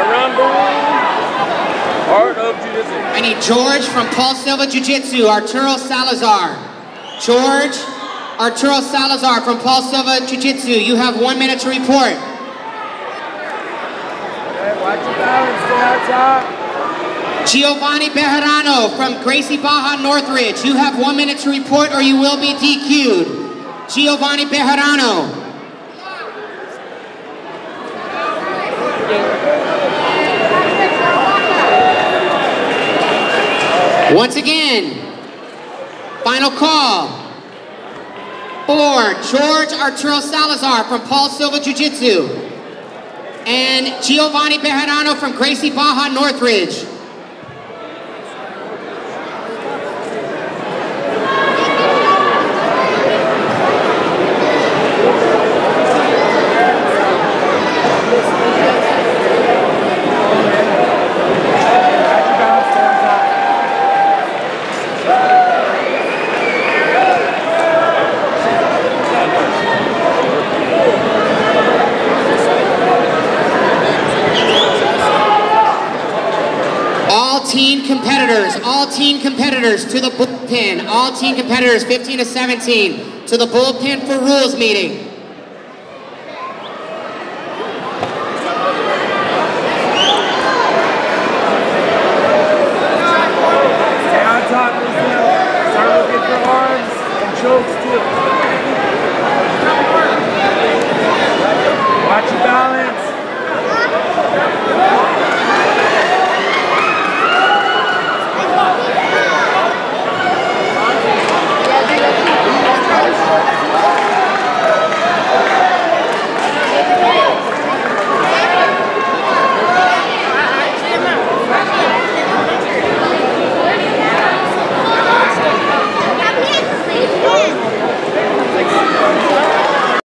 Aramburu, Art of Jiu-Jitsu. I need George from Paul Silva Jiu-Jitsu, Arturo Salazar. George, Arturo Salazar from Paul Silva Jiu-Jitsu. You have 1 minute to report. Okay, watch your balance, stay on top. Giovanni Bejarano from Gracie Baja Northridge. You have 1 minute to report or you will be DQ'd. Giovanni Bejarano. Once again, final call for George Arturo Salazar from Paul Silva Jiu-Jitsu and Giovanni Bejarano from Gracie Baja Northridge. All team competitors to the bullpen. All team competitors 15 to 17 to the bullpen for rules meeting. Stay on top, Brazil. Start looking at your arms and chokes too. Watch your balance.